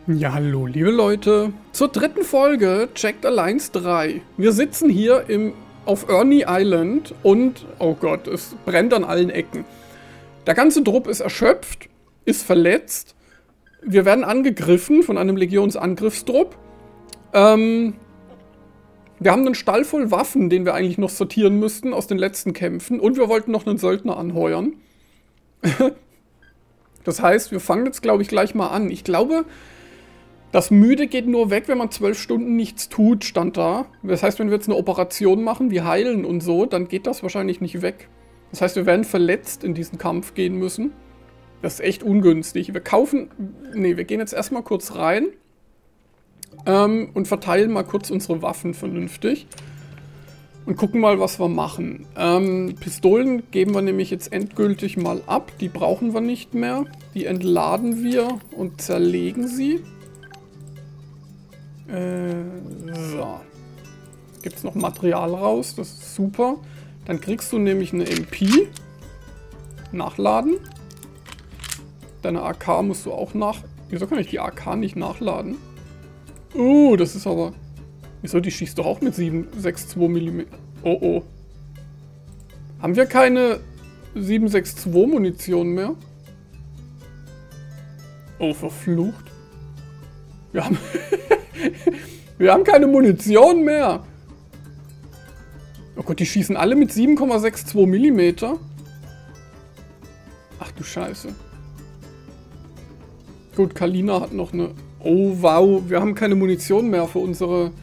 Ja, hallo, liebe Leute. Zur dritten Folge Jagged Alliance 3. Wir sitzen hier auf Ernie Island und, oh Gott, es brennt an allen Ecken. Der ganze Trupp ist erschöpft, ist verletzt. Wir werden angegriffen von einem Legionsangriffstrupp. Wir haben einen Stall voll Waffen, den wir eigentlich noch sortieren müssten aus den letzten Kämpfen. Und wir wollten noch einen Söldner anheuern. Das heißt, wir fangen jetzt, glaube ich, gleich mal an. Ich glaube, das Müde geht nur weg, wenn man 12 Stunden nichts tut, stand da. Das heißt, wenn wir jetzt eine Operation machen, wie heilen und so, dann geht das wahrscheinlich nicht weg. Das heißt, wir werden verletzt in diesen Kampf gehen müssen. Das ist echt ungünstig. Wir gehen jetzt erstmal kurz rein. Und verteilen mal kurz unsere Waffen vernünftig. Und gucken mal, was wir machen. Pistolen geben wir nämlich jetzt endgültig mal ab. Die brauchen wir nicht mehr. Die entladen wir und zerlegen sie. So. Gibt es noch Material raus. Das ist super. Dann kriegst du nämlich eine MP. Nachladen. Deine AK musst du auch Wieso kann ich die AK nicht nachladen? Das ist aber... Wieso, die schießt doch auch mit 7,62 mm. Oh, oh. Haben wir keine 7,62 Munition mehr? Oh, verflucht. Wir haben... Wir haben keine Munition mehr. Oh Gott, die schießen alle mit 7,62 mm. Ach du Scheiße. Gut, Kalina hat noch eine... Oh, wow. Wir haben keine Munition mehr für unsere...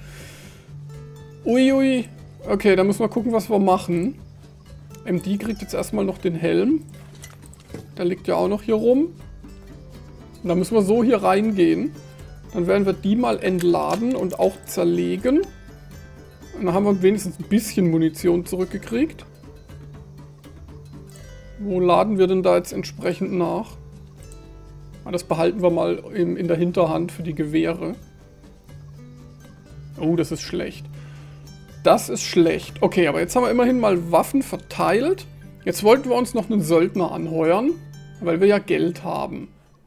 Uiui. Okay, dann müssen wir gucken, was wir machen. MD kriegt jetzt erstmal noch den Helm. Der liegt ja auch noch hier rum. Und dann müssen wir so hier reingehen. Dann werden wir die mal entladen und auch zerlegen. Und dann haben wir wenigstens ein bisschen Munition zurückgekriegt. Wo laden wir denn da jetzt entsprechend nach? Das behalten wir mal in der Hinterhand für die Gewehre. Oh, das ist schlecht. Das ist schlecht. Okay, aber jetzt haben wir immerhin mal Waffen verteilt. Jetzt wollten wir uns noch einen Söldner anheuern, weil wir ja Geld haben.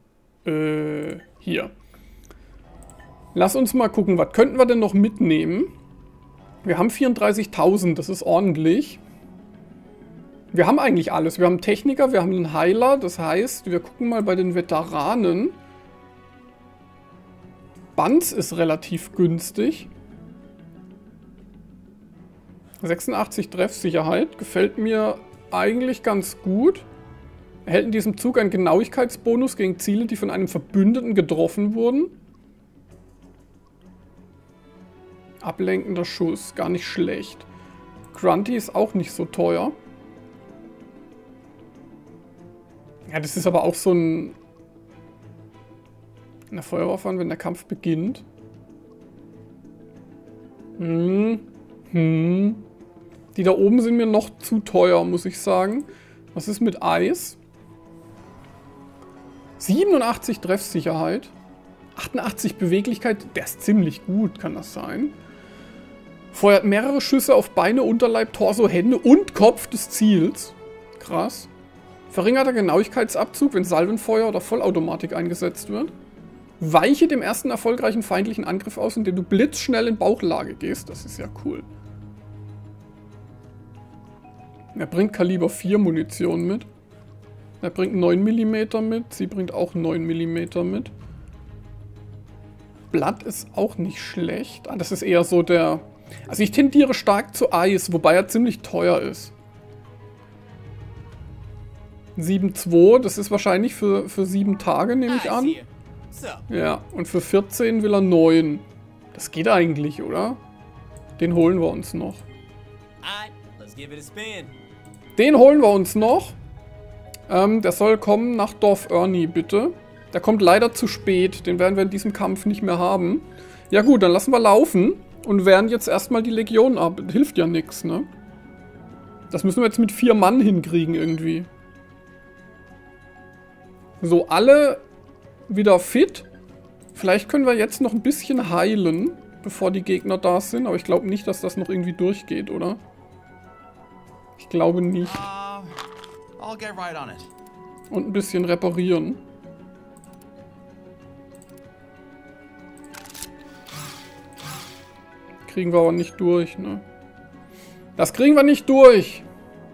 Hier. Lass uns mal gucken, was könnten wir denn noch mitnehmen? Wir haben 34.000, das ist ordentlich. Wir haben eigentlich alles. Wir haben einen Techniker, wir haben einen Heiler. Das heißt, wir gucken mal bei den Veteranen. Banz ist relativ günstig. 86 Treffsicherheit. Gefällt mir eigentlich ganz gut. Erhält in diesem Zug einen Genauigkeitsbonus gegen Ziele, die von einem Verbündeten getroffen wurden. Ablenkender Schuss. Gar nicht schlecht. Grunty ist auch nicht so teuer. Ja, das ist aber auch so eine Feuerwaffe, wenn der Kampf beginnt. Die da oben sind mir noch zu teuer, muss ich sagen. Was ist mit Eis? 87 Treffsicherheit. 88 Beweglichkeit. Der ist ziemlich gut, kann das sein. Feuert mehrere Schüsse auf Beine, Unterleib, Torso, Hände und Kopf des Ziels. Krass. Verringerter Genauigkeitsabzug, wenn Salvenfeuer oder Vollautomatik eingesetzt wird. Weiche dem ersten erfolgreichen feindlichen Angriff aus, indem du blitzschnell in Bauchlage gehst. Das ist ja cool. Er bringt Kaliber 4 Munition mit. Er bringt 9 mm mit. Sie bringt auch 9 mm mit. Blatt ist auch nicht schlecht. Das ist eher so der... Also ich tendiere stark zu Eis, wobei er ziemlich teuer ist. 7,2, das ist wahrscheinlich für 7 Tage, nehme ich an. Ja, und für 14 will er 9. Das geht eigentlich, oder? Den holen wir uns noch. Den holen wir uns noch. Der soll kommen nach Dorf Ernie, bitte. Der kommt leider zu spät. Den werden wir in diesem Kampf nicht mehr haben. Ja gut, dann lassen wir laufen und wehren jetzt erstmal die Legion ab. Hilft ja nichts, ne? Das müssen wir jetzt mit 4 Mann hinkriegen irgendwie. So, alle wieder fit. Vielleicht können wir jetzt noch ein bisschen heilen, bevor die Gegner da sind. Aber ich glaube nicht, dass das noch irgendwie durchgeht, oder? Ich glaube nicht. Und ein bisschen reparieren. kriegen wir aber nicht durch, ne? Das kriegen wir nicht durch.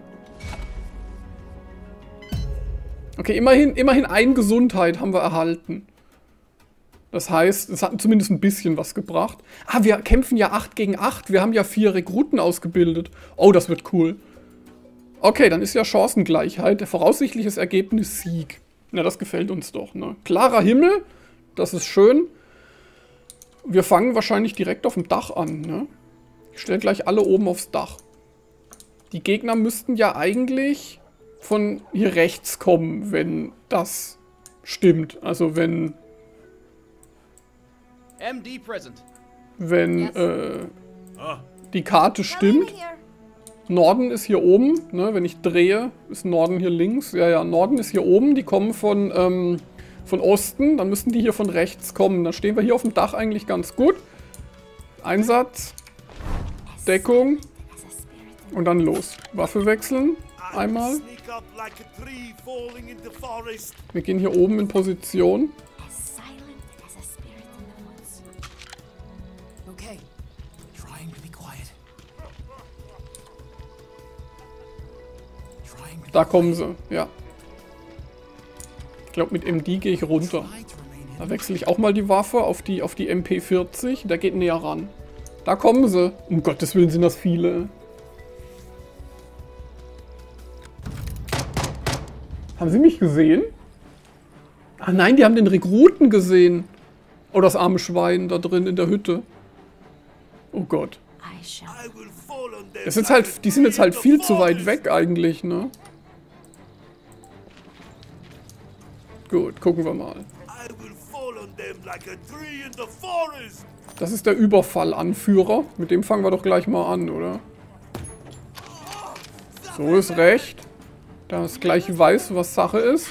Okay, immerhin eine Gesundheit haben wir erhalten. Das heißt, es hat zumindest ein bisschen was gebracht. Ah, wir kämpfen ja 8 gegen 8. Wir haben ja 4 Rekruten ausgebildet. Oh, das wird cool. Okay, dann ist ja Chancengleichheit. Voraussichtliches Ergebnis Sieg. Na, das gefällt uns doch, ne? Klarer Himmel. Das ist schön. Wir fangen wahrscheinlich direkt auf dem Dach an, ne? Ich stelle gleich alle oben aufs Dach. Die Gegner müssten ja eigentlich von hier rechts kommen, wenn das stimmt. Also wenn... Wenn die Karte stimmt. Norden ist hier oben, ne? Wenn ich drehe, ist Norden hier links. Ja, ja, Norden ist hier oben. Die kommen von Osten. Dann müssten die hier von rechts kommen. Dann stehen wir hier auf dem Dach eigentlich ganz gut. Einsatz. Deckung. Und dann los. Waffe wechseln. Einmal. Wir gehen hier oben in Position. Da kommen sie, ja. Ich glaube, mit MD gehe ich runter. Da wechsle ich auch mal die Waffe auf die MP40. Der geht näher ran. Da kommen sie. Um Gottes Willen sind das viele. Haben sie mich gesehen? Ah nein, die haben den Rekruten gesehen. Oh, das arme Schwein da drin in der Hütte. Oh Gott. Die sind jetzt halt viel zu weit weg eigentlich, ne? Gut, gucken wir mal. Das ist der Überfallanführer. Mit dem fangen wir doch gleich mal an, oder? So ist recht. Da es gleich weiß, was Sache ist.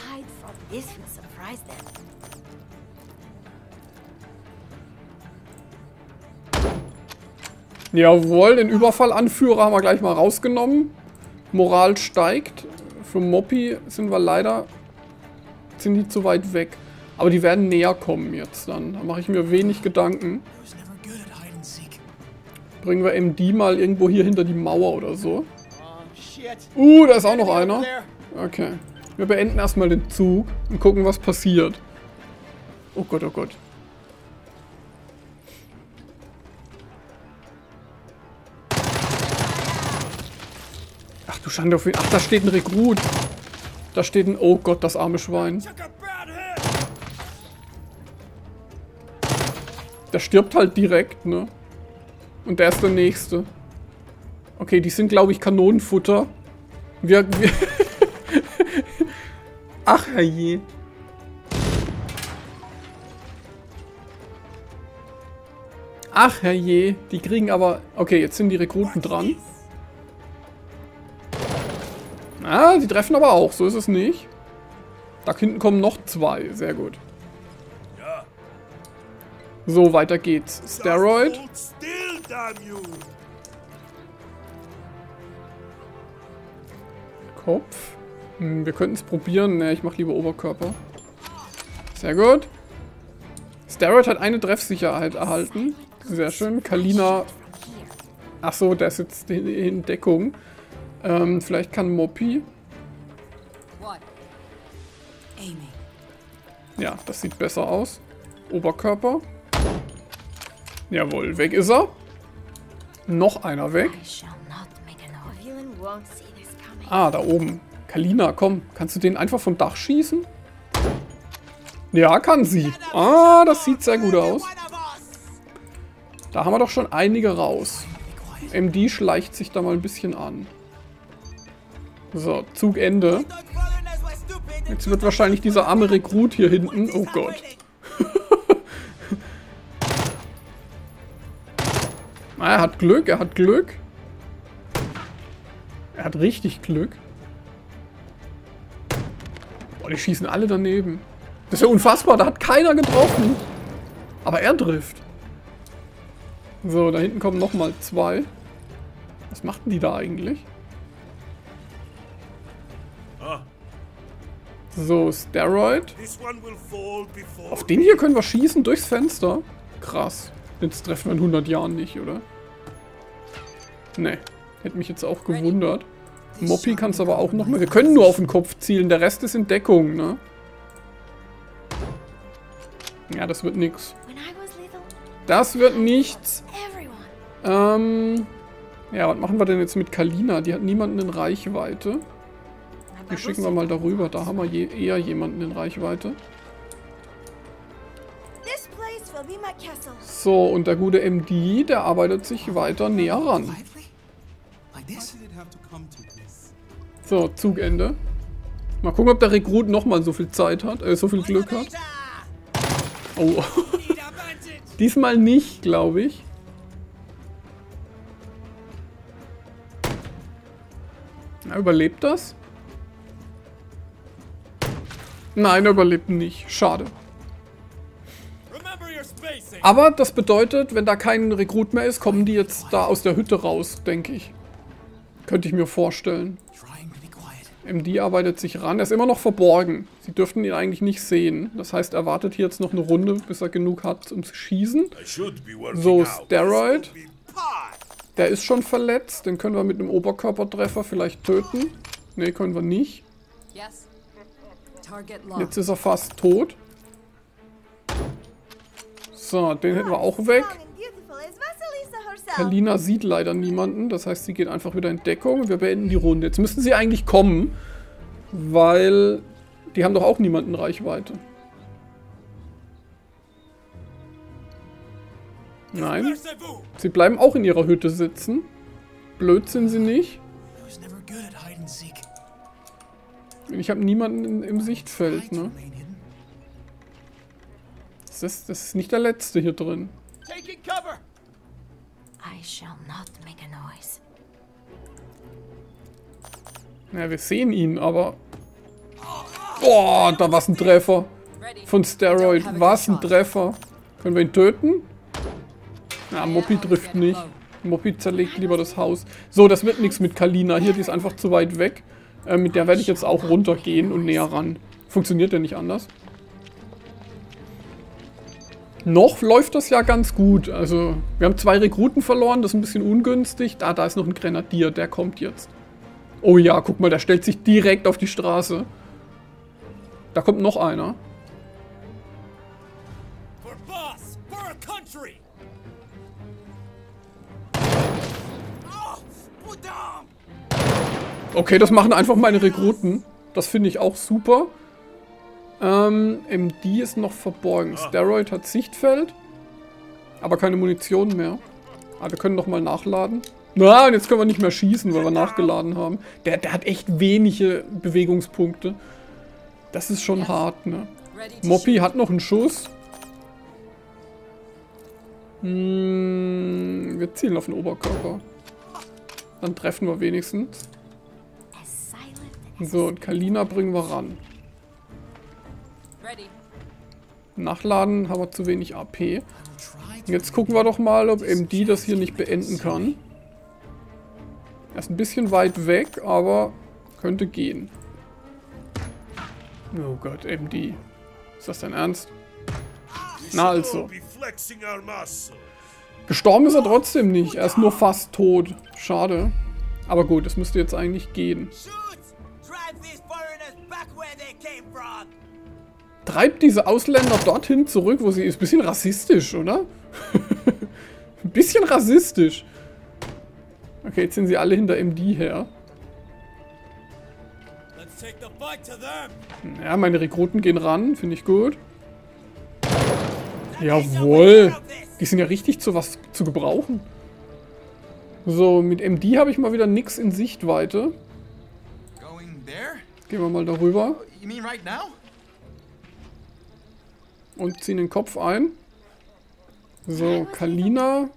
Jawohl, den Überfallanführer haben wir gleich mal rausgenommen. Moral steigt. Für Moppy sind wir leider... sind die zu weit weg. Aber die werden näher kommen jetzt dann. Da mache ich mir wenig Gedanken. Bringen wir MD mal irgendwo hier hinter die Mauer oder so. Da ist auch noch einer. Okay. Wir beenden erstmal den Zug und gucken, was passiert. Oh Gott, oh Gott. Ach du Schande auf ihn. Ach, da steht ein Rekrut. Da steht ein... Oh Gott, das arme Schwein. Der stirbt halt direkt, ne? Und der ist der Nächste. Okay, die sind, glaube ich, Kanonenfutter. Wir Ach, herrje. Ach, herrje. Die kriegen aber... Okay, jetzt sind die Rekruten dran. Ah, die treffen aber auch. So ist es nicht. Da hinten kommen noch 2. Sehr gut. So, weiter geht's. Steroid. Kopf. Wir könnten es probieren. Ne, ich mache lieber Oberkörper. Sehr gut. Steroid hat eine Treffsicherheit erhalten. Sehr schön. Kalina. Achso, der ist jetzt in Deckung. Vielleicht kann Moppy. Ja, das sieht besser aus. Oberkörper. Jawohl, weg ist er. Noch einer weg. Ah, da oben. Kalina, komm. Kannst du den einfach vom Dach schießen? Ja, kann sie. Ah, das sieht sehr gut aus. Da haben wir doch schon einige raus. MD schleicht sich da mal ein bisschen an. So, Zugende. Jetzt wird wahrscheinlich dieser arme Rekrut hier hinten... Oh Gott. Er hat Glück, er hat Glück. Er hat richtig Glück. Boah, die schießen alle daneben. Das ist ja unfassbar, da hat keiner getroffen. Aber er trifft. So, da hinten kommen nochmal 2. Was machten die da eigentlich? So, Steroid. Auf den hier können wir schießen durchs Fenster. Krass. Jetzt treffen wir in 100 Jahren nicht, oder? Ne, hätte mich jetzt auch gewundert. Moppy kann es aber auch noch mal. Wir können nur auf den Kopf zielen, der Rest ist in Deckung, ne? Ja, das wird nix. Das wird nichts. Ja, was machen wir denn jetzt mit Kalina? Die hat niemanden in Reichweite. Die schicken wir mal darüber. Da haben wir eher jemanden in Reichweite. So, und der gute MD, der arbeitet sich weiter näher ran. So, Zugende. Mal gucken, ob der Rekrut nochmal so viel Zeit hat, so viel Glück hat. Oh. Diesmal nicht, glaube ich. Na, überlebt das? Nein, er überlebt nicht. Schade. Aber das bedeutet, wenn da kein Rekrut mehr ist, kommen die jetzt da aus der Hütte raus, denke ich. Könnte ich mir vorstellen. MD arbeitet sich ran. Er ist immer noch verborgen. Sie dürften ihn eigentlich nicht sehen. Das heißt, er wartet hier jetzt noch eine Runde, bis er genug hat, um zu schießen. So, Steroid. Der ist schon verletzt. Den können wir mit einem Oberkörpertreffer vielleicht töten. Ne, können wir nicht. Jetzt ist er fast tot. So, den hätten wir auch weg. Kalina sieht leider niemanden. Das heißt, sie geht einfach wieder in Deckung. Wir beenden die Runde. Jetzt müssten sie eigentlich kommen. Weil die haben doch auch niemanden in Reichweite. Nein. Sie bleiben auch in ihrer Hütte sitzen. Blöd sind sie nicht. Ich habe niemanden im Sichtfeld, ne? Das ist nicht der letzte hier drin. Ja, wir sehen ihn, aber... Oh, da war ein Treffer. Von Steroid. Was ein Treffer. Können wir ihn töten? Na, Moppy trifft nicht. Moppy zerlegt lieber das Haus. So, das wird nichts mit Kalina hier. Die ist einfach zu weit weg. Mit der werde ich jetzt auch runtergehen und näher ran. Funktioniert ja nicht anders. Noch läuft das ja ganz gut. Also, wir haben 2 Rekruten verloren. Das ist ein bisschen ungünstig. Da ist noch ein Grenadier. Der kommt jetzt. Oh ja, guck mal, der stellt sich direkt auf die Straße. Da kommt noch einer. Okay, das machen einfach meine Rekruten. Das finde ich auch super. MD ist noch verborgen. Steroid hat Sichtfeld. Aber keine Munition mehr. Ah, wir können noch mal nachladen. Na, und jetzt können wir nicht mehr schießen, weil wir nachgeladen haben. Der hat echt wenige Bewegungspunkte. Das ist schon hart, ne? Moppy hat noch einen Schuss. Wir zielen auf den Oberkörper. Dann treffen wir wenigstens. So, und Kalina bringen wir ran. Nachladen haben wir zu wenig AP. Jetzt gucken wir doch mal, ob MD das hier nicht beenden kann. Er ist ein bisschen weit weg, aber könnte gehen. Oh Gott, MD. Ist das dein Ernst? Na also. Gestorben ist er trotzdem nicht. Er ist nur fast tot. Schade. Aber gut, es müsste jetzt eigentlich gehen. Treibt diese Ausländer dorthin zurück, wo sie ist. Bisschen rassistisch, oder? Ein bisschen rassistisch. Okay, jetzt sind sie alle hinter MD her. Ja, meine Rekruten gehen ran. Finde ich gut. Jawohl. Die sind ja richtig zu was zu gebrauchen. So, mit MD habe ich mal wieder nix in Sichtweite. Gehen wir mal darüber. Und ziehen den Kopf ein. So, Kalina.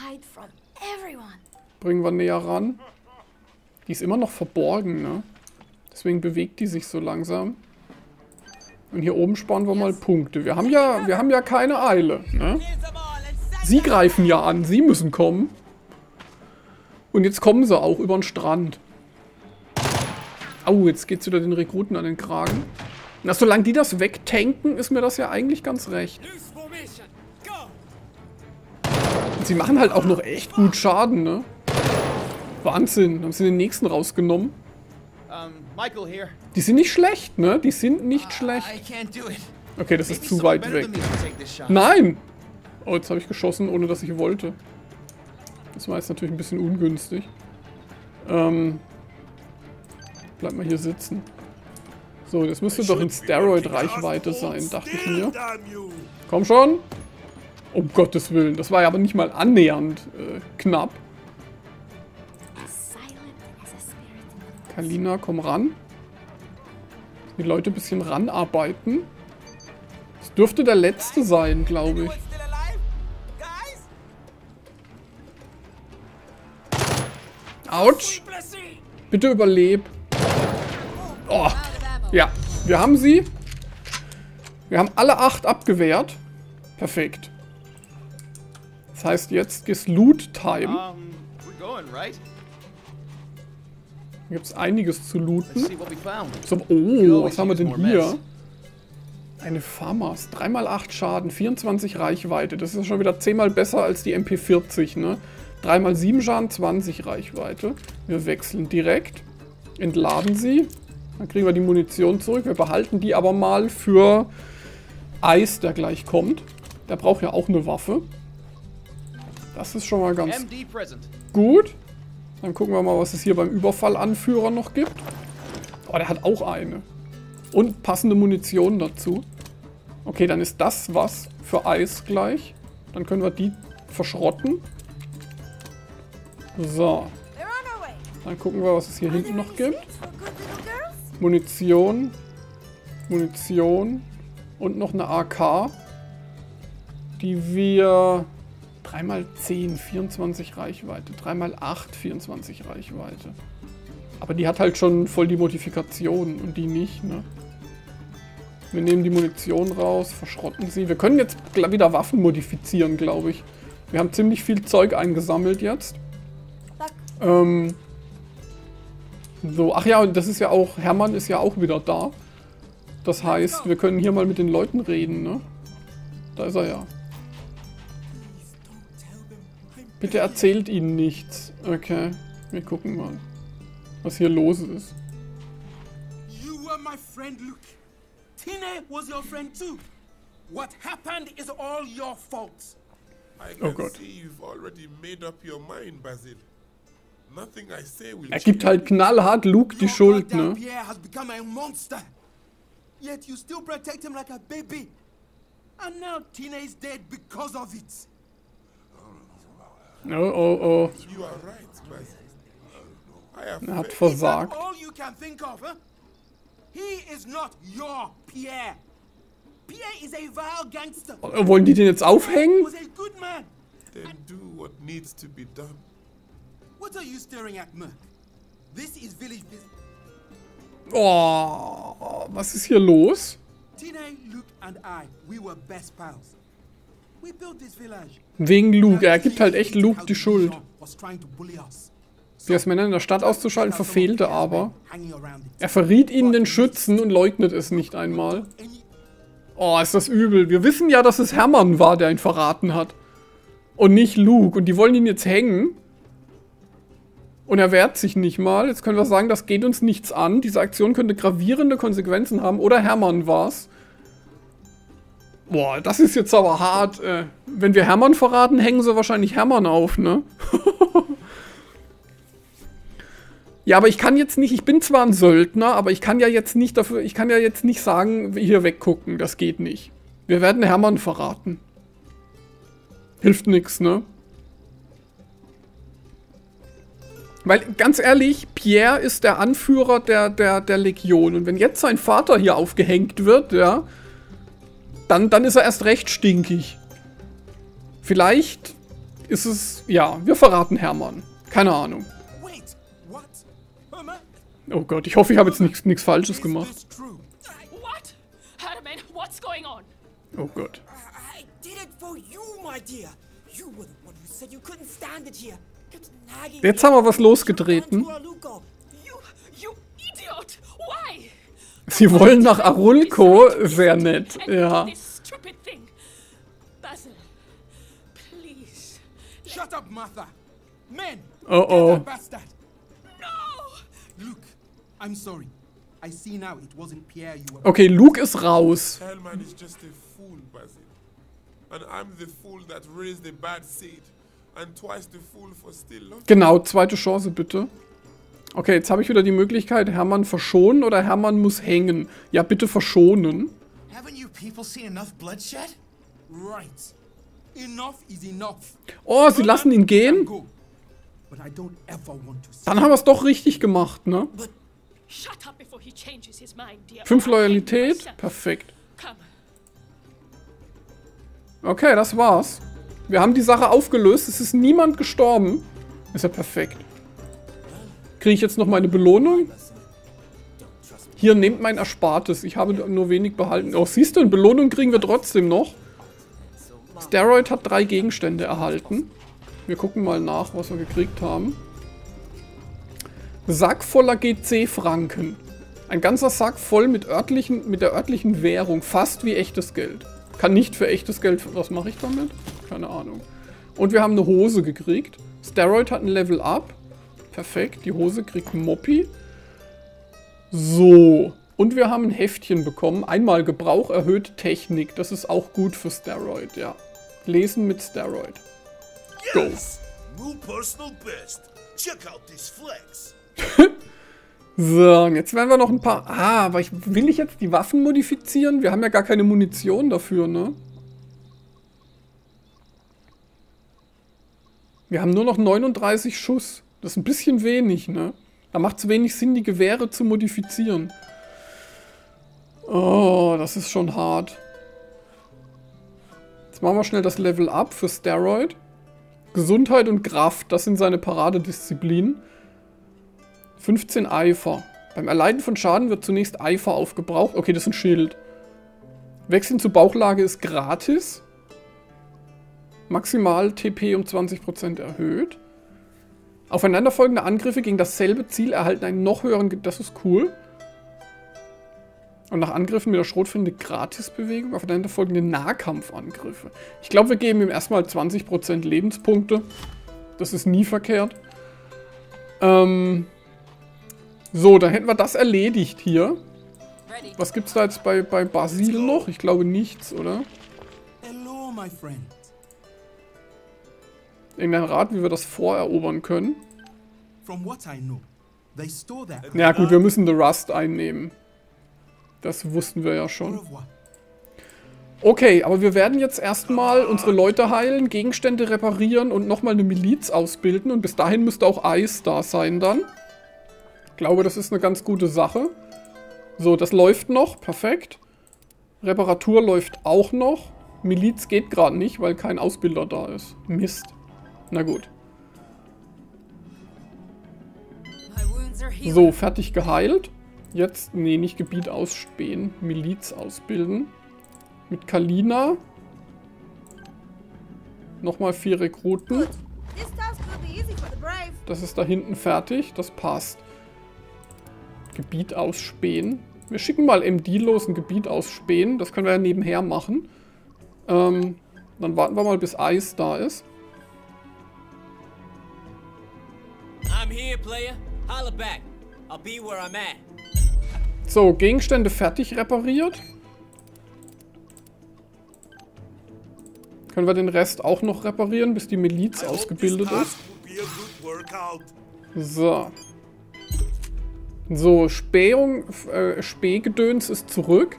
Bringen wir näher ran. Die ist immer noch verborgen, ne? Deswegen bewegt die sich so langsam. Und hier oben sparen wir mal Punkte. Wir haben ja keine Eile, ne? Sie greifen ja an, sie müssen kommen. Und jetzt kommen sie auch über den Strand. Au, jetzt geht's wieder den Rekruten an den Kragen. Na, solange die das wegtanken, ist mir das ja eigentlich ganz recht. Und sie machen halt auch noch echt gut Schaden, ne? Wahnsinn, haben sie den nächsten rausgenommen. Michael here. Die sind nicht schlecht, ne? Die sind nicht schlecht. I can't do it. Okay, das ist Maybe zu someone weit better weg. than me should take this shot. Nein! Oh, jetzt habe ich geschossen, ohne dass ich wollte. Das war jetzt natürlich ein bisschen ungünstig. Bleib mal hier sitzen. So, das müsste doch in Steroid-Reichweite sein, dachte ich mir. Komm schon! Um Gottes Willen, das war ja aber nicht mal annähernd knapp. Kalina, komm ran. Die Leute ein bisschen ranarbeiten. Das dürfte der letzte sein, glaube ich. Autsch! Bitte überleb. Oh, ja, wir haben sie. Wir haben alle 8 abgewehrt. Perfekt. Das heißt, jetzt ist Loot-Time. We're going, right? Hier gibt es einiges zu looten. Let's see what we found. So, oh, was haben wir denn hier? Eine Farmers. 3x8 Schaden, 24 Reichweite. Das ist schon wieder 10-mal besser als die MP40, ne? 3x7 Schaden, 20 Reichweite. Wir wechseln direkt. Entladen sie. Dann kriegen wir die Munition zurück. Wir behalten die aber mal für Eis, der gleich kommt. Der braucht ja auch eine Waffe. Das ist schon mal ganz gut. Dann gucken wir mal, was es hier beim Überfallanführer noch gibt. Oh, der hat auch eine. Und passende Munition dazu. Okay, dann ist das was für Eis gleich. Dann können wir die verschrotten. So. Dann gucken wir, was es hier hinten noch gibt. Munition. Munition. Und noch eine AK. Die wir... 3x10, 24 Reichweite. 3x8, 24 Reichweite. Aber die hat halt schon voll die Modifikation und die nicht, ne? Wir nehmen die Munition raus, verschrotten sie. Wir können jetzt wieder Waffen modifizieren, glaube ich. Wir haben ziemlich viel Zeug eingesammelt jetzt. So, ach ja, und das ist ja auch, Hermann ist ja auch wieder da. Das heißt, wir können hier mal mit den Leuten reden, ne? Da ist er ja. Bitte erzählt ihnen nichts. Okay, wir gucken mal, was hier los ist. You were my friend, Luke. Tina was your friend too. What happened is all your fault. Oh Gott. You've already made up your mind, Basil. Nothing I say will Er gibt halt knallhart Luke die Schuld, ne? Pierre has become a monster. Yet you still protect him like a baby. And now Tina is dead because of it. Oh, oh, oh. You are right, Basil. I have Er hat Is that versagt. all you can think of, huh? He is not your Pierre. Pierre is a vile gangster. Wollen die den jetzt He aufhängen? was a good man. Then do what needs to be done. What are you staring at, Merc? This is village business. Oh, was ist hier los? Tina, Luke, and I, we were best pals. We built this village. Wegen Luke. Er gibt halt echt Luke die Schuld. Was trying to bully us. Die Männer in der Stadt auszuschalten, verfehlte aber. Er verriet ihnen den Schützen und leugnet es nicht einmal. Oh, ist das übel. Wir wissen ja, dass es Hermann war, der ihn verraten hat. Und nicht Luke. Und die wollen ihn jetzt hängen. Und er wehrt sich nicht mal. Jetzt können wir sagen, das geht uns nichts an. Diese Aktion könnte gravierende Konsequenzen haben. Oder Hermann war's. Boah, das ist jetzt aber hart. Wenn wir Hermann verraten, hängen sie wahrscheinlich Hermann auf, ne? Ja, aber ich kann jetzt nicht, ich bin zwar ein Söldner, aber ich kann ja jetzt nicht dafür, ich kann ja jetzt nicht sagen, hier weggucken, das geht nicht. Wir werden Hermann verraten. Hilft nix, ne? Weil, ganz ehrlich, Pierre ist der Anführer der Legion. Und wenn jetzt sein Vater hier aufgehängt wird, ja, dann ist er erst recht stinkig. Vielleicht ist es, ja, wir verraten Hermann. Keine Ahnung. Wait, what? Herman? Oh Gott, ich hoffe, ich habe jetzt nichts Falsches gemacht. Is this true? What? Herman, what's going on? Oh Gott. I did it for you, my dear. You were the one who said you couldn't stand it here. Kept nagging Jetzt me. haben wir was You losgetreten. ran to Aluko. You idiot! Why? Sie wollen nach Arulco. Sehr nett, ja. This stupid thing. Basil, please. Shut up, Martha. Men, Oh oh. get that bastard. Luke, I'm sorry. I see now it wasn't Pierre you were... Okay, Luke ist raus. Hellman is just a fool, Basil. And I'm the fool that raised the bad seed. And twice the fool for still loving. Genau, zweite Chance bitte. Okay, jetzt habe ich wieder die Möglichkeit, Hermann verschonen oder Hermann muss hängen. Ja, bitte verschonen. Haven't you people seen enough bloodshed? Right. Enough is enough. Oh, sie lassen ihn gehen? Go. But I don't ever want to see... Dann haben wir es doch richtig gemacht, ne? Shut up before he changes his mind, dear. 5 Or I'll hang Loyalität, myself. perfekt. Come. Okay, das war's. Wir haben die Sache aufgelöst, es ist niemand gestorben. Ist ja perfekt. Kriege ich jetzt noch meine Belohnung? Hier, nehmt mein Erspartes. Ich habe nur wenig behalten. Oh, siehst du, eine Belohnung kriegen wir trotzdem noch. Steroid hat 3 Gegenstände erhalten. Wir gucken mal nach, was wir gekriegt haben. Sack voller GC-Franken. Ein ganzer Sack voll mit der örtlichen Währung. Fast wie echtes Geld. Kann nicht für echtes Geld... Was mache ich damit? Keine Ahnung. Und wir haben eine Hose gekriegt. Steroid hat ein Level Up. Perfekt. Die Hose kriegt Moppy. So. Und wir haben ein Heftchen bekommen. Einmal Gebrauch erhöht Technik. Das ist auch gut für Steroid, ja. Lesen mit Steroid. Go. New personal best. Check out these flex. So, und jetzt werden wir noch ein paar... Ah, aber will ich jetzt die Waffen modifizieren? Wir haben ja gar keine Munition dafür, ne? Wir haben nur noch 39 Schuss. Das ist ein bisschen wenig, ne? Da macht es wenig Sinn, die Gewehre zu modifizieren. Oh, das ist schon hart. Jetzt machen wir schnell das Level Up für Steroid. Gesundheit und Kraft, das sind seine Paradedisziplinen. 15 Eifer. Beim Erleiden von Schaden wird zunächst Eifer aufgebraucht. Okay, das ist ein Schild. Wechseln zu Bauchlage ist gratis. Maximal TP um 20% erhöht. Aufeinanderfolgende Angriffe gegen dasselbe Ziel erhalten einen noch höheren... Das ist cool. Und nach Angriffen mit der Schrotflinte Gratisbewegung. Aufeinanderfolgende Nahkampfangriffe. Ich glaube, wir geben ihm erstmal 20% Lebenspunkte. Das ist nie verkehrt. So, dann hätten wir das erledigt hier. Was gibt's da jetzt bei Basil noch? Ich glaube nichts, oder? Hello, my friend. Irgendein Rat, wie wir das vorerobern können. From what I know, they store their... Ja gut, wir müssen The Rust einnehmen. Das wussten wir ja Au schon. revoir. Okay, aber wir werden jetzt erstmal unsere Leute heilen, Gegenstände reparieren und nochmal eine Miliz ausbilden. Und bis dahin müsste auch Eis da sein dann. Ich glaube, das ist eine ganz gute Sache. So, das läuft noch. Perfekt. Reparatur läuft auch noch. Miliz geht gerade nicht, weil kein Ausbilder da ist. Mist. Na gut. So, fertig geheilt. Jetzt, nee, nicht Gebiet ausspähen. Miliz ausbilden. Mit Kalina. Nochmal 4 Rekruten. Das ist da hinten fertig. Das passt. Gebiet ausspähen. Wir schicken mal MD los, ein Gebiet ausspähen. Das können wir ja nebenher machen. Dann warten wir mal, bis Eis da ist. I'm here, player. Holla back. I'll be where I'm at. So, Gegenstände fertig repariert. Können wir den Rest auch noch reparieren, bis die Miliz ausgebildet ist. So. So, Spähgedöns ist zurück.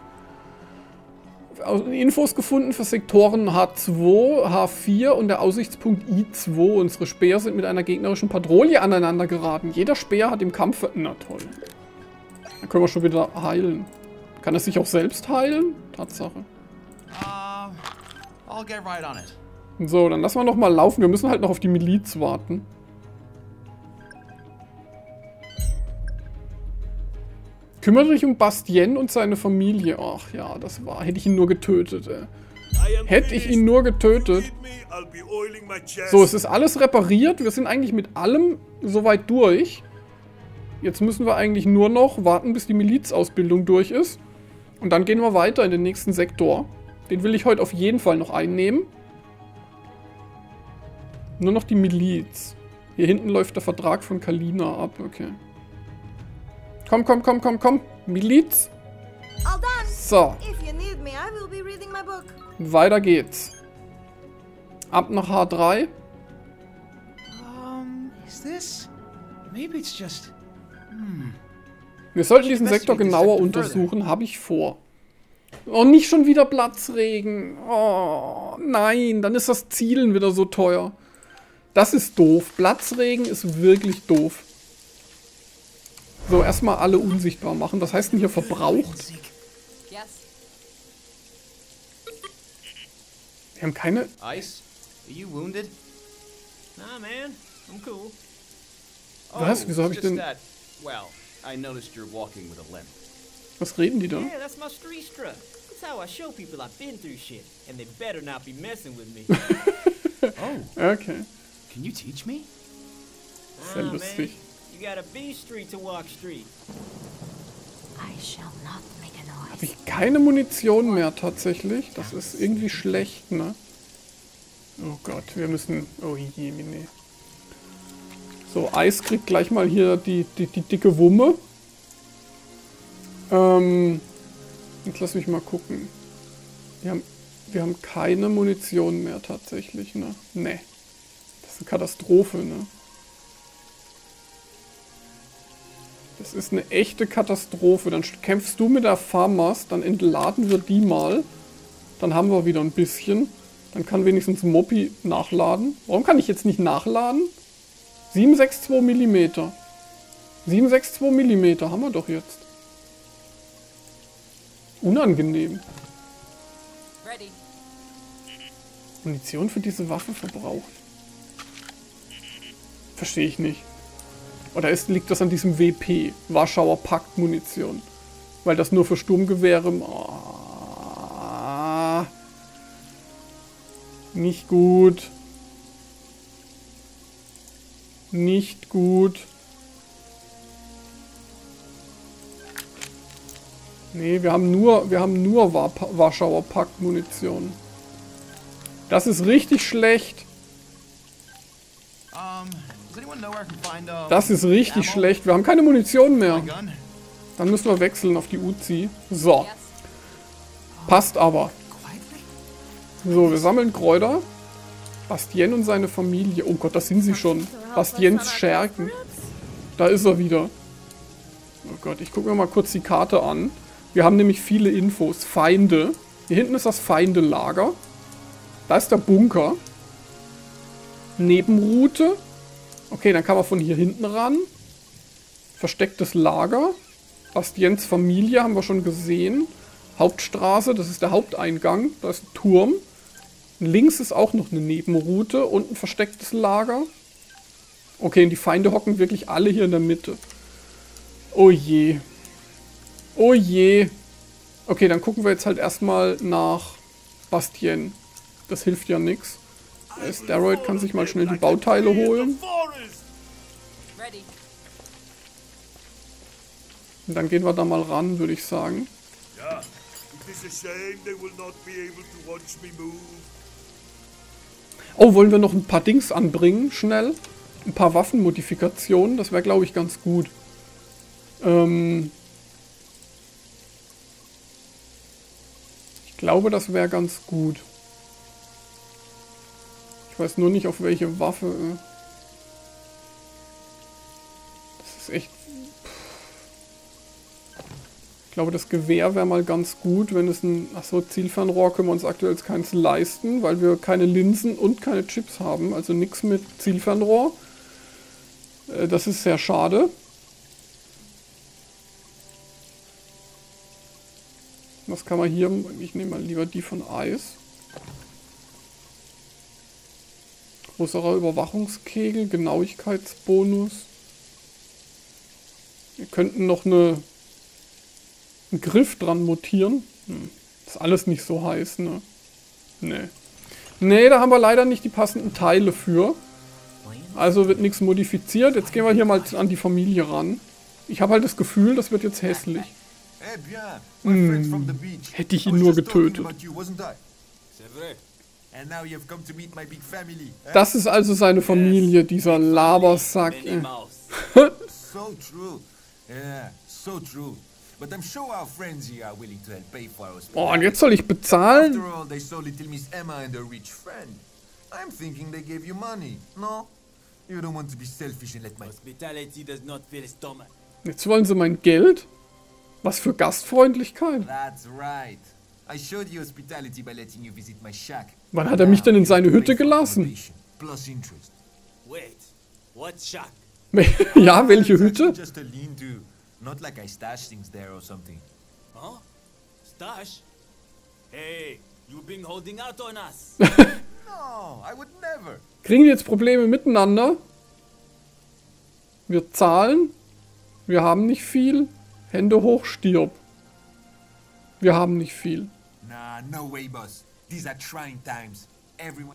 Infos gefunden für Sektoren H2, H4 und der Aussichtspunkt I2. Unsere Speer sind mit einer gegnerischen Patrouille aneinander geraten. Jeder Speer hat im Kampf... Na toll. Dann können wir schon wieder heilen. Kann er sich auch selbst heilen? Tatsache. I'll get right on it. So, dann lassen wir noch mal laufen. Wir müssen halt noch auf die Miliz warten. Kümmere dich um Bastien und seine Familie. Ach ja, das war... Hätte ich ihn nur getötet, ey. Hätte ich ihn nur getötet. So, es ist alles repariert. Wir sind eigentlich mit allem soweit durch. Jetzt müssen wir eigentlich nur noch warten, bis die Milizausbildung durch ist. Und dann gehen wir weiter in den nächsten Sektor. Den will ich heute auf jeden Fall noch einnehmen. Nur noch die Miliz. Hier hinten läuft der Vertrag von Kalina ab. Okay. Komm, komm, komm, komm, komm. Miliz. All done. So, If you need me, I will be reading my book. weiter geht's. Ab nach H3. Is this? Maybe it's just. Wir sollten diesen Sektor genauer untersuchen. Habe ich vor. Oh, nicht schon wieder Platzregen. Oh, nein, dann ist das Zielen wieder so teuer. Das ist doof. Platzregen ist wirklich doof. So, erstmal alle unsichtbar machen. Was heißt denn hier verbraucht? Yes. Wir haben keine... Ice, are you wounded? Nah, man. I'm cool. Was? Wieso hab ich it's just denn- that, well, I noticed you're walking with a limp. Was reden die da? Yeah, that's my street strut. That's how I show people I've been through shit. And they better not be messing with me. Okay. Can you teach me? Sehr Nah, lustig. man. You gotta be street to walk street. I shall not make a noise. Habe ich keine Munition mehr tatsächlich. Das ist irgendwie schlecht, ne? Oh Gott, wir müssen... Oh je, nee. So, Eis kriegt gleich mal hier die dicke Wumme. Jetzt lass mich mal gucken. Wir haben keine Munition mehr tatsächlich, ne? Ne. Das ist eine Katastrophe, ne? Das ist eine echte Katastrophe. Dann kämpfst du mit der Farmers, dann entladen wir die mal. Dann haben wir wieder ein bisschen. Dann kann wenigstens Moppy nachladen. Warum kann ich jetzt nicht nachladen? 762 mm. 762 mm haben wir doch jetzt. Unangenehm. Ready. Munition für diese Waffe verbraucht. Verstehe ich nicht. Oder liegt das an diesem WP? Warschauer Pakt Munition. Weil das nur für Sturmgewehre... Oh, nicht gut. Nicht gut. Nee, wir haben nur Warschauer Pakt Munition. Das ist richtig schlecht. Does anyone know where I can find Das ist richtig schlecht. Wir haben keine Munition mehr. my gun? Dann müssen wir wechseln auf die Uzi. So. Passt aber. So, wir sammeln Kräuter. Bastien und seine Familie. Oh Gott, das sind sie schon. Bastiens Schergen. Da ist er wieder. Oh Gott, ich gucke mir mal kurz die Karte an. Wir haben nämlich viele Infos. Feinde. Hier hinten ist das Feindelager. Da ist der Bunker. Nebenroute. Okay, dann kann man von hier hinten ran. Verstecktes Lager. Bastiens Familie haben wir schon gesehen. Hauptstraße, das ist der Haupteingang. Da ist ein Turm. Links ist auch noch eine Nebenroute und ein verstecktes Lager. Okay, und die Feinde hocken wirklich alle hier in der Mitte. Oh je. Oh je. Okay, dann gucken wir jetzt halt erstmal nach Bastien. Das hilft ja nichts. Steroid kann sich mal schnell die Bauteile holen. Ready. Und dann gehen wir da mal ran, würde ich sagen. Yeah, it is a shame they will not be able to watch me move. Oh, wollen wir noch ein paar Dings anbringen, schnell? Ein paar Waffenmodifikationen, das wäre, glaube ich, ganz gut. Ich glaube, das wäre ganz gut. Ich weiß nur nicht, auf welche Waffe. Das ist echt... Ich glaube, das Gewehr wäre mal ganz gut, wenn es ein... Achso, Zielfernrohr können wir uns aktuell keins leisten, weil wir keine Linsen und keine Chips haben. Also nichts mit Zielfernrohr. Das ist sehr schade. Was kann man hier... Ich nehme mal lieber die von Eis. Größerer Überwachungskegel, Genauigkeitsbonus. Wir könnten noch einen Griff dran montieren. Ist alles nicht so heiß, ne? Nee. Nee, da haben wir leider nicht die passenden Teile für. Also wird nichts modifiziert. Jetzt gehen wir hier mal an die Familie ran. Ich habe halt das Gefühl, das wird jetzt hässlich. Hey, bien. We're friends from the beach. Hätte ich I ihn was nur just talking getötet. about you, wasn't I? C'est vrai. And now you've come to meet my big family. Eh? Das ist also seine Familie, dieser Labersack. Minnie Mouse. So true. Yeah, So true. But I'm sure our friends here are willing to help pay for our Oh, und jetzt soll ich bezahlen? After all, they saw little Miss Emma and her rich friend. I'm thinking they gave you money, no? You don't want to be selfish and let my... Hospitality does not fill a stomach. Jetzt wollen sie mein Geld? Was für Gastfreundlichkeit. That's right. I showed you hospitality by letting you visit my shack. Wann hat er mich denn in seine Hütte gelassen? Plus interest. Wait, what shack? Ja, welche Hütte? Just a lean-to. Not like I stash things there or something. Huh? Stash? Hey, you've been holding out on us. No, I would never. Kriegen wir jetzt Probleme miteinander? Wir zahlen. Wir haben nicht viel. Hände hoch, stirb. Wir haben nicht viel. Nah, no way, boss. These are trying times. Everyone...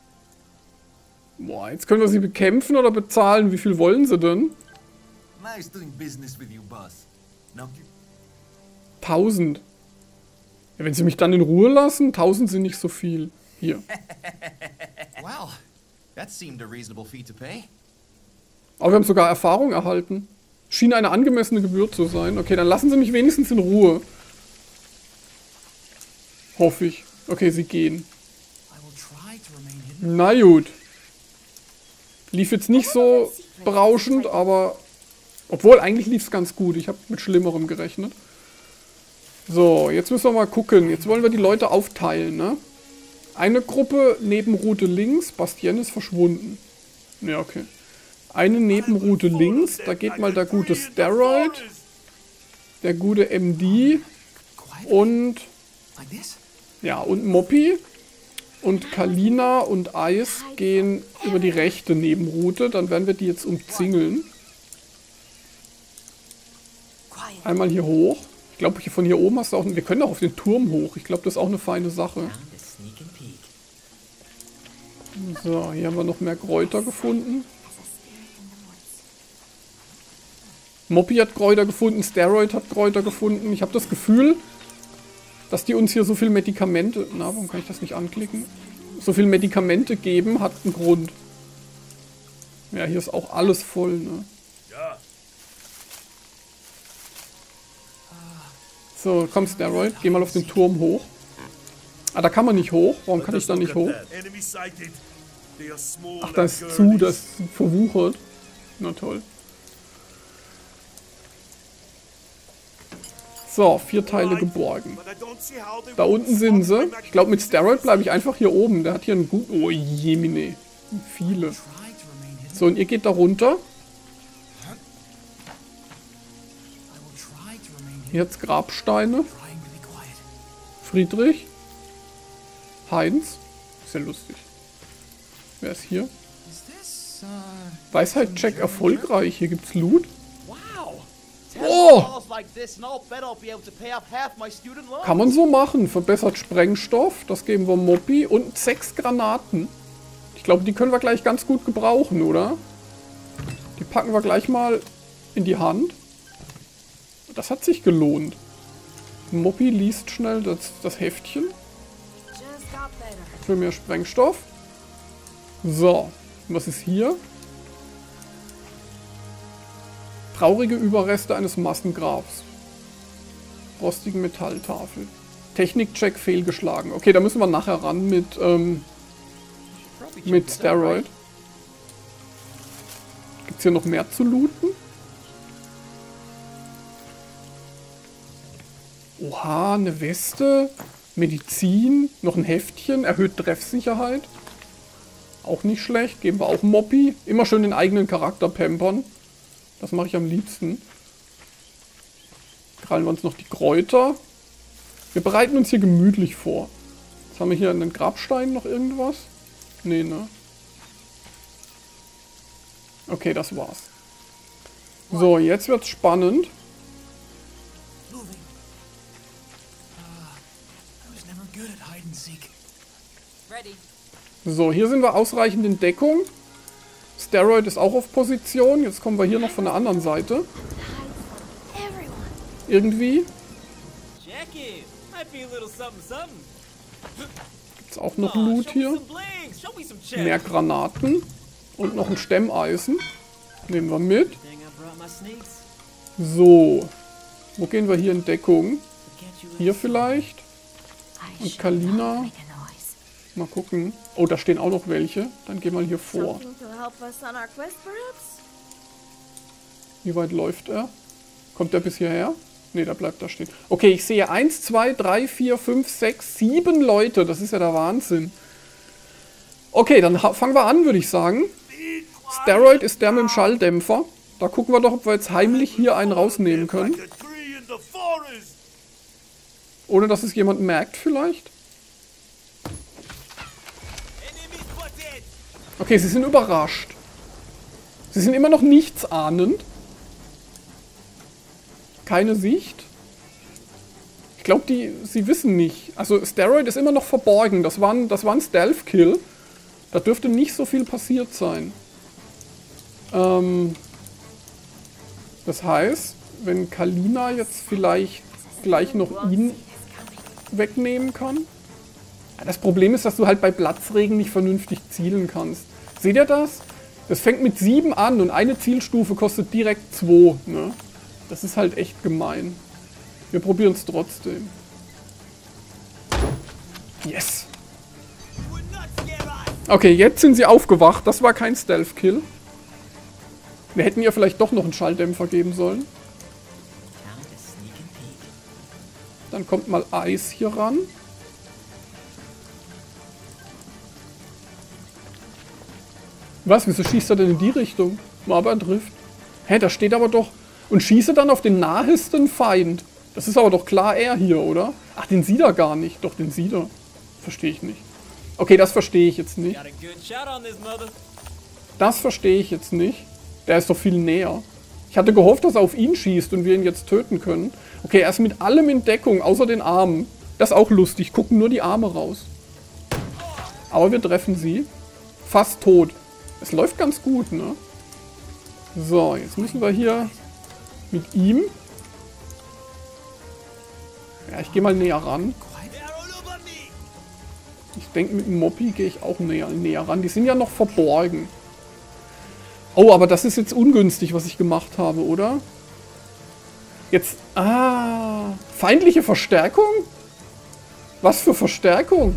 Boah, jetzt können wir sie bekämpfen oder bezahlen. Wie viel wollen sie denn? Nice doing business with you, boss. Now... 1000. Ja, wenn sie mich dann in Ruhe lassen, 1000 sind nicht so viel. Hier. Well, that seemed a reasonable fee to pay. Aber wir haben sogar Erfahrung erhalten. Schien eine angemessene Gebühr zu sein. Okay, dann lassen sie mich wenigstens in Ruhe. Hoffe ich. Okay, sie gehen. Na gut. Lief jetzt nicht so berauschend, aber... Obwohl, eigentlich lief es ganz gut. Ich habe mit Schlimmerem gerechnet. So, jetzt müssen wir mal gucken. Jetzt wollen wir die Leute aufteilen, ne? Eine Gruppe Nebenroute links. Bastienne ist verschwunden. Ja, okay. Eine Nebenroute links. Da geht mal der gute Steroid. Der gute MD. Und... Ja, und Moppy. Und Kalina und Ice gehen über die rechte Nebenroute. Dann werden wir die jetzt umzingeln. Einmal hier hoch. Ich glaube, von hier oben hast du auch... Wir können auch auf den Turm hoch. Ich glaube, das ist auch eine feine Sache. So, hier haben wir noch mehr Kräuter gefunden. Moppy hat Kräuter gefunden, Steroid hat Kräuter gefunden. Ich habe das Gefühl, dass die uns hier so viel Medikamente... Na, warum kann ich das nicht anklicken? So viel Medikamente geben, hat einen Grund. Ja, hier ist auch alles voll, ne? So, komm Steroid, geh mal auf den Turm hoch. Ah, da kann man nicht hoch. Warum kann ich da nicht hoch? Ach, da ist zu, das ist verwuchert. Na toll. So, 4 Teile geborgen. Da unten sind sie. Ich glaube, mit Steroid bleibe ich einfach hier oben. Der hat hier einen guten... Oh, jemine. Viele. So, und ihr geht da runter. Jetzt Grabsteine. Friedrich. Heinz. Ist ja lustig. Wer ist hier? Weisheit-Check erfolgreich. Hier gibt's Loot. Oh! Kann man so machen. Verbessert Sprengstoff. Das geben wir Moppy. Und 6 Granaten. Ich glaube, die können wir gleich ganz gut gebrauchen, oder? Die packen wir gleich mal in die Hand. Das hat sich gelohnt. Moppy liest schnell das Heftchen. Für mehr Sprengstoff. So. Was ist hier? Traurige Überreste eines Massengrabs. Rostige Metalltafel. Technikcheck fehlgeschlagen. Okay, da müssen wir nachher ran mit Steroid. Gibt's hier noch mehr zu looten? Oha, eine Weste, Medizin, noch ein Heftchen, erhöht Treffsicherheit. Auch nicht schlecht, geben wir auch Moppy. Immer schön den eigenen Charakter pampern. Das mache ich am liebsten. Krallen wir uns noch die Kräuter. Wir bereiten uns hier gemütlich vor. Jetzt haben wir hier einen Grabstein, noch irgendwas? Nee, ne? Okay, das war's. So, jetzt wird's spannend. So, hier sind wir ausreichend in Deckung. Steroid ist auch auf Position. Jetzt kommen wir hier noch von der anderen Seite. Irgendwie. Gibt's auch noch Loot hier. Mehr Granaten. Und noch ein Stemmeisen. Nehmen wir mit. So. Wo gehen wir hier in Deckung? Hier vielleicht? Und Kalina? Mal gucken. Oh, da stehen auch noch welche. Dann geh mal hier vor. Wie weit läuft er? Kommt er bis hierher? Ne, da bleibt er stehen. Okay, ich sehe 1, 2, 3, 4, 5, 6, 7 Leute. Das ist ja der Wahnsinn. Okay, dann fangen wir an, würde ich sagen. Steroid ist der mit dem Schalldämpfer. Da gucken wir doch, ob wir jetzt heimlich hier einen rausnehmen können. Ohne dass es jemand merkt vielleicht. Okay, sie sind überrascht. Sie sind immer noch nichtsahnend. Keine Sicht. Ich glaube, sie wissen nicht. Also Steroid ist immer noch verborgen. Das war ein Stealth-Kill. Da dürfte nicht so viel passiert sein. Das heißt, wenn Kalina jetzt vielleicht gleich noch ihn wegnehmen kann. Das Problem ist, dass du halt bei Platzregen nicht vernünftig zielen kannst. Seht ihr das? Das fängt mit 7 an und eine Zielstufe kostet direkt 2. Ne? Das ist halt echt gemein. Wir probieren es trotzdem. Yes! Okay, jetzt sind sie aufgewacht. Das war kein Stealth-Kill. Wir hätten ihr vielleicht doch noch einen Schalldämpfer geben sollen. Dann kommt mal Eis hier ran. Was? Wieso schießt er denn in die Richtung? Aber er trifft. Hä, da steht aber doch... Und schieße dann auf den nahesten Feind. Das ist aber doch klar er hier, oder? Ach, den sieht er gar nicht. Doch, den sieht er. Verstehe ich nicht. Okay, das verstehe ich jetzt nicht. Das verstehe ich jetzt nicht. Der ist doch viel näher. Ich hatte gehofft, dass er auf ihn schießt und wir ihn jetzt töten können. Okay, er ist mit allem in Deckung, außer den Armen. Das ist auch lustig. Gucken nur die Arme raus. Aber wir treffen sie. Fast tot. Es läuft ganz gut, ne? So, jetzt müssen wir hier mit ihm. Ja, ich gehe mal näher ran. Ich denke, mit dem Moppy gehe ich auch näher ran. Die sind ja noch verborgen. Oh, aber das ist jetzt ungünstig, was ich gemacht habe, oder? Jetzt... Ah... Feindliche Verstärkung? Was für Verstärkung?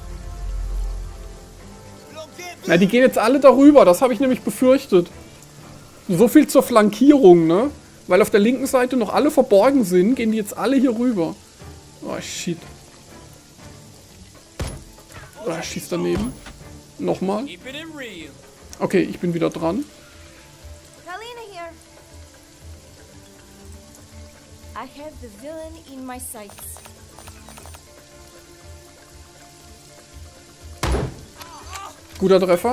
Na, die gehen jetzt alle darüber. Das habe ich nämlich befürchtet. So viel zur Flankierung, ne? Weil auf der linken Seite noch alle verborgen sind, gehen die jetzt alle hier rüber. Oh, shit. Oh, er schießt daneben. Nochmal. Okay, ich bin wieder dran. I have the villain in my sights. Guter Treffer.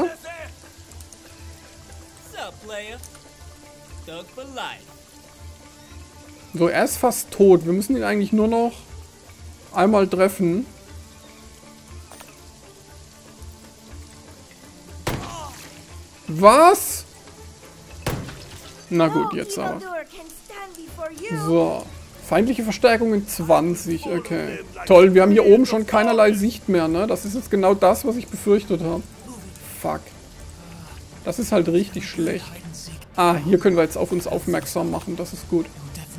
So, er ist fast tot. Wir müssen ihn eigentlich nur noch einmal treffen. Was? Na gut, jetzt aber. So. Feindliche Verstärkungen 20, okay. Toll, wir haben hier oben schon keinerlei Sicht mehr, ne? Das ist jetzt genau das, was ich befürchtet habe. Fuck. Das ist halt richtig schlecht. Ah, hier können wir jetzt auf uns aufmerksam machen, das ist gut.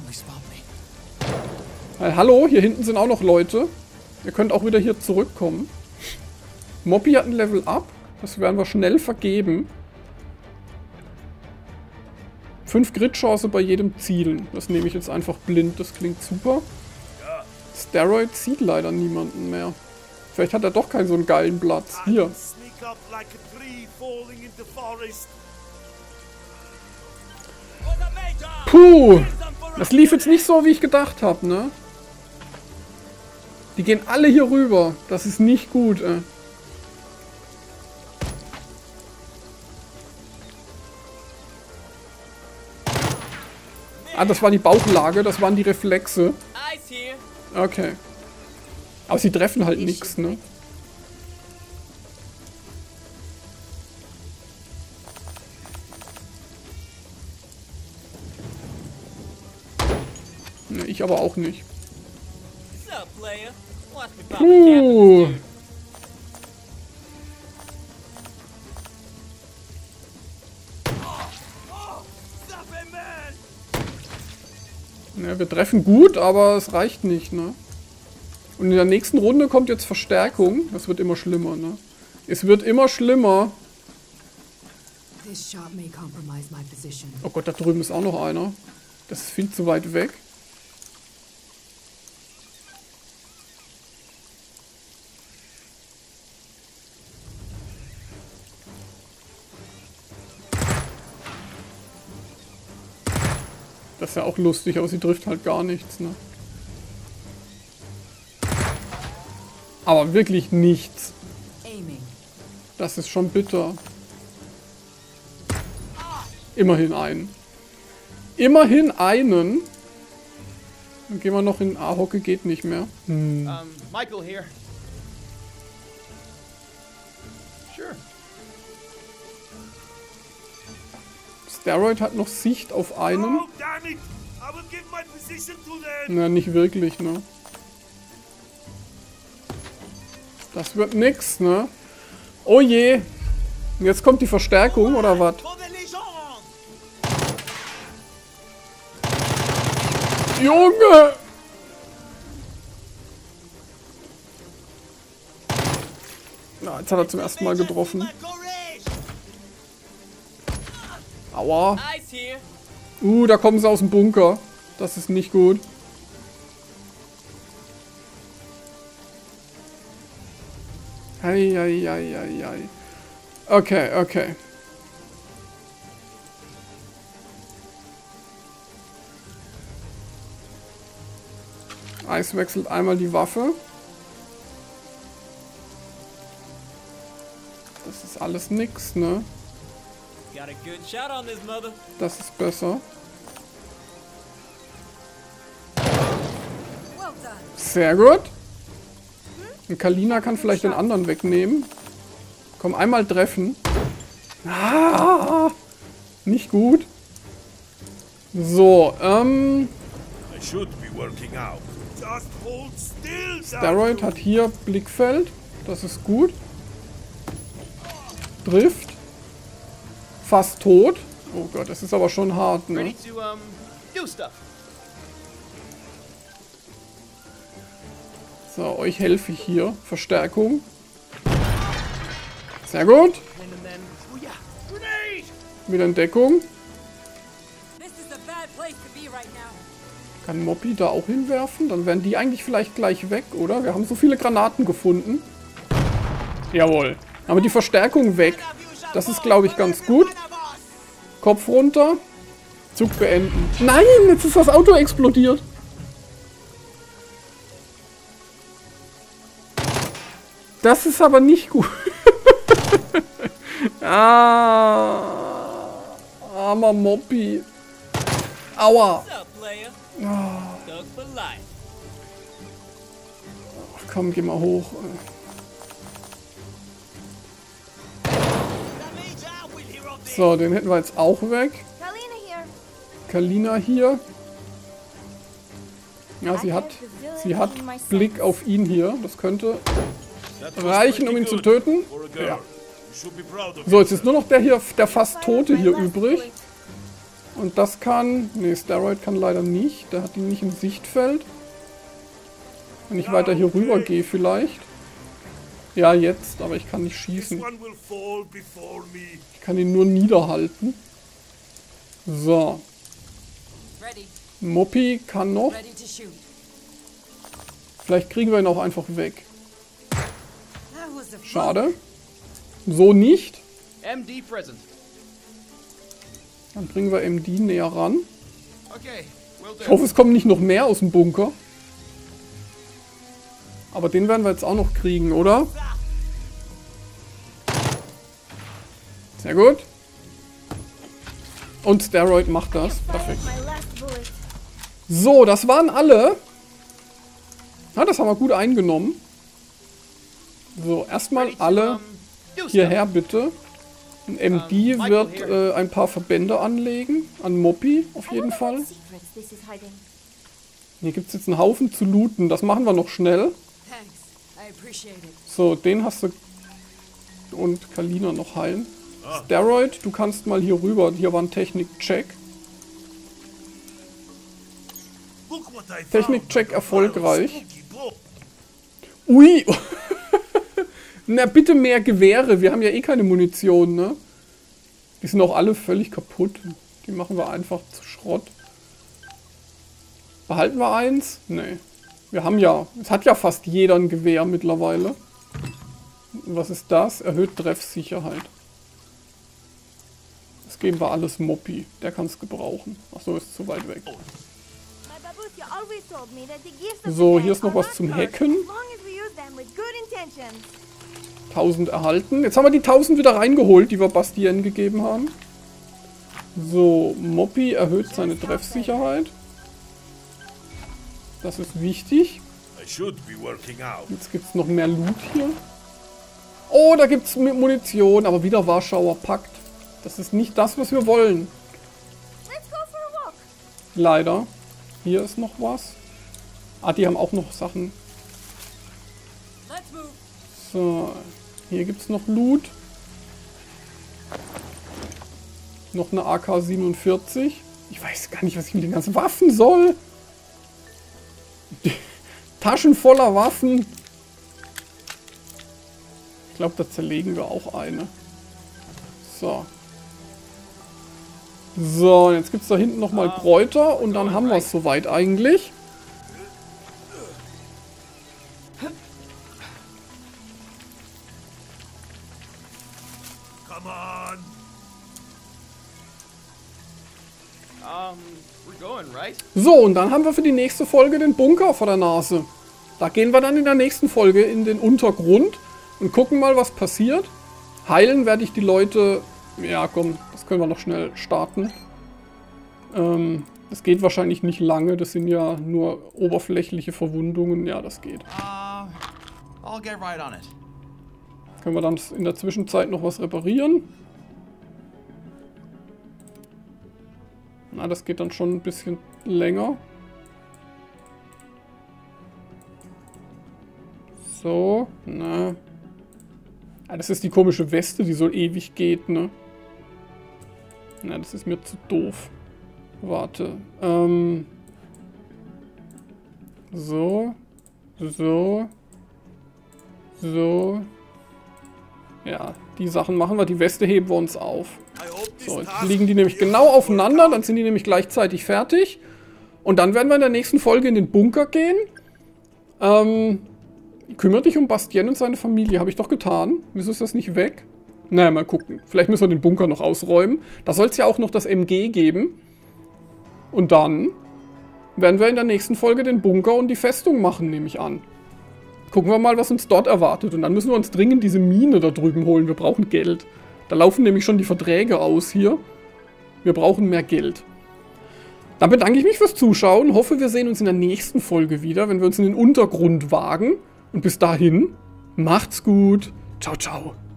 Hallo, hier hinten sind auch noch Leute. Ihr könnt auch wieder hier zurückkommen. Moppy hat ein Level Up. Das werden wir schnell vergeben. 5 Crit-Chance bei jedem Zielen. Das nehme ich jetzt einfach blind. Das klingt super. Steroid sieht leider niemanden mehr. Vielleicht hat er doch keinen so einen geilen Platz. Hier. Puh. Das lief jetzt nicht so, wie ich gedacht habe, ne? Die gehen alle hier rüber. Das ist nicht gut, ey. Ah, das war die Bauchlage, das waren die Reflexe. Okay. Aber sie treffen halt nichts, ne? Ne, ich aber auch nicht. Puh. Ja, wir treffen gut, aber es reicht nicht, ne? Und in der nächsten Runde kommt jetzt Verstärkung. Das wird immer schlimmer, ne? Es wird immer schlimmer. Oh Gott, da drüben ist auch noch einer. Das ist viel zu weit weg. Das ist ja auch lustig, aber sie trifft halt gar nichts, ne? Aber wirklich nichts. Das ist schon bitter. Immerhin einen. Immerhin einen. Dann gehen wir noch in A-Hocke, geht nicht mehr. Michael here. Sure. Steroid hat noch Sicht auf einen. Oh, damn it! I will give my position to them. Na, nicht wirklich, ne? Das wird nix, ne? Oh je. Jetzt kommt die Verstärkung, oder was? Junge! Na, jetzt hat er zum ersten Mal getroffen. Aua. Da kommen sie aus dem Bunker. Das ist nicht gut. Ei. Okay, okay. Eis wechselt einmal die Waffe. Das ist alles nix, ne? Das ist besser. Sehr gut. Und Kalina kann vielleicht den anderen wegnehmen. Komm, einmal treffen. Ah, nicht gut. So, Steroid hat hier Blickfeld. Das ist gut. Trifft. Fast tot. Oh Gott, das ist aber schon hart, ne? So, euch helfe ich hier. Verstärkung. Sehr gut. Wieder in Deckung. Kann Moppy da auch hinwerfen? Dann wären die eigentlich vielleicht gleich weg, oder? Wir haben so viele Granaten gefunden. Jawohl. Aber die Verstärkung weg. Das ist, glaube ich, ganz gut. Kopf runter. Zug beenden. Nein, jetzt ist das Auto explodiert. Das ist aber nicht gut. Armer Moppy. Aua. Ach, komm, geh mal hoch. So, den hätten wir jetzt auch weg. Kalina hier. Ja, sie hat Blick auf ihn hier. Das könnte reichen, um ihn zu töten. Ja. So, jetzt ist nur noch der hier, der fast Tote hier übrig. Und das kann... Ne, Steroid kann leider nicht. Der hat ihn nicht im Sichtfeld. Wenn ich weiter hier rüber gehe vielleicht. Ja, jetzt, aber ich kann nicht schießen. Ich kann ihn nur niederhalten. So. Moppy kann noch. Vielleicht kriegen wir ihn auch einfach weg. Schade. So nicht. Dann bringen wir MD näher ran. Ich hoffe, es kommen nicht noch mehr aus dem Bunker. Aber den werden wir jetzt auch noch kriegen, oder? Sehr gut. Und Steroid macht das. Perfekt. So, das waren alle. Ja, das haben wir gut eingenommen. So, erstmal alle hierher bitte. Ein MD wird ein paar Verbände anlegen. An Moppy auf jeden Fall. Hier gibt es jetzt einen Haufen zu looten. Das machen wir noch schnell. So, den hast du. Und Kalina noch heilen. Steroid, du kannst mal hier rüber. Hier war ein Technik-Check. Technikcheck erfolgreich. Ui! Na, bitte mehr Gewehre. Wir haben ja eh keine Munition, ne? Die sind auch alle völlig kaputt. Die machen wir einfach zu Schrott. Behalten wir eins? Nee. Wir haben ja... Es hat ja fast jeder ein Gewehr mittlerweile. Was ist das? Erhöht Treffsicherheit. Das geben wir alles Moppi. Der kann es gebrauchen. Achso, ist zu weit weg. So, hier ist noch was zum Hacken. 1000 erhalten. Jetzt haben wir die 1000 wieder reingeholt, die wir Bastien gegeben haben. So, Moppi erhöht seine Treffsicherheit. Das ist wichtig. Jetzt gibt es noch mehr Loot hier. Oh, da gibt es Munition, aber wieder Warschauer Pakt. Das ist nicht das, was wir wollen. Leider. Hier ist noch was. Ah, die haben auch noch Sachen. So, hier gibt es noch Loot. Noch eine AK-47. Ich weiß gar nicht, was ich mit den ganzen Waffen soll. Taschen voller Waffen. Ich glaube, da zerlegen wir auch eine. So. So, jetzt gibt es da hinten nochmal Kräuter und dann haben wir es soweit eigentlich. Come on. We're going, right? So, und dann haben wir für die nächste Folge den Bunker vor der Nase. Da gehen wir dann in der nächsten Folge in den Untergrund und gucken mal, was passiert. Heilen werde ich die Leute... Ja, komm, das können wir noch schnell starten. Das geht wahrscheinlich nicht lange. Das sind ja nur oberflächliche Verwundungen. Ja, das geht. I'll get right on it. Können wir dann in der Zwischenzeit noch was reparieren? Na, das geht dann schon ein bisschen länger. So, na. Ah, das ist die komische Weste, die so ewig geht, ne? Na, das ist mir zu doof. Warte. So. So. So. Ja, die Sachen machen wir. Die Weste heben wir uns auf. So, jetzt liegen die nämlich genau aufeinander. Dann sind die nämlich gleichzeitig fertig. Und dann werden wir in der nächsten Folge in den Bunker gehen. Kümmere dich um Bastien und seine Familie. Habe ich doch getan. Wieso ist das nicht weg? Naja, mal gucken. Vielleicht müssen wir den Bunker noch ausräumen. Da soll es ja auch noch das MG geben. Und dann werden wir in der nächsten Folge den Bunker und die Festung machen, nehme ich an. Gucken wir mal, was uns dort erwartet. Und dann müssen wir uns dringend diese Mine da drüben holen. Wir brauchen Geld. Da laufen nämlich schon die Verträge aus hier. Wir brauchen mehr Geld. Dann bedanke ich mich fürs Zuschauen. Hoffe, wir sehen uns in der nächsten Folge wieder, wenn wir uns in den Untergrund wagen. Und bis dahin, macht's gut. Ciao, ciao.